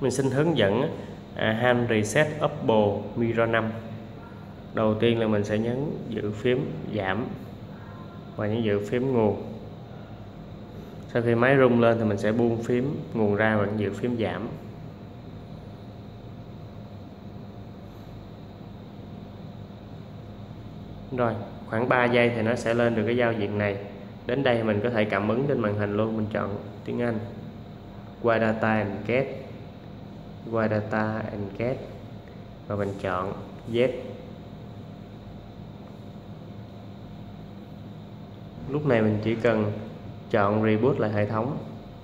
Mình xin hướng dẫn hand reset Oppo Micro 5. Đầu tiên là mình sẽ nhấn giữ phím giảm và nhấn giữ phím nguồn. Sau khi máy rung lên thì mình sẽ buông phím nguồn ra và nhấn giữ phím giảm. Rồi, khoảng 3 giây thì nó sẽ lên được cái giao diện này. Đến đây mình có thể cảm ứng trên màn hình luôn. Mình chọn tiếng Anh, Wire Data and Get, Wire Data and Get và mình chọn Yes. Lúc này mình chỉ cần chọn Reboot lại hệ thống.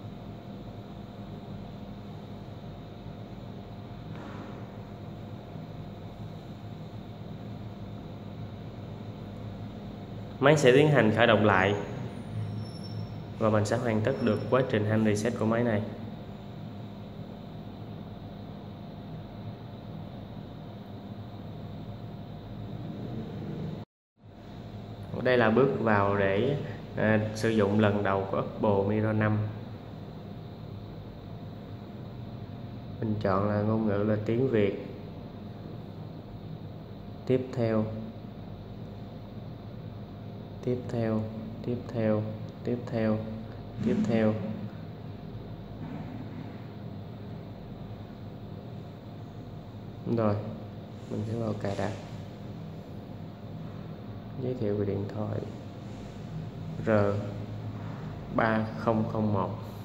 Máy sẽ tiến hành khởi động lại và mình sẽ hoàn tất được quá trình hand reset của máy này. Đây là bước vào để sử dụng lần đầu của Oppo Micro 5. Mình chọn là ngôn ngữ là tiếng Việt. Tiếp theo, tiếp theo, tiếp theo, tiếp theo, tiếp theo. Rồi, mình sẽ vào cài đặt. Giới thiệu về điện thoại R3001.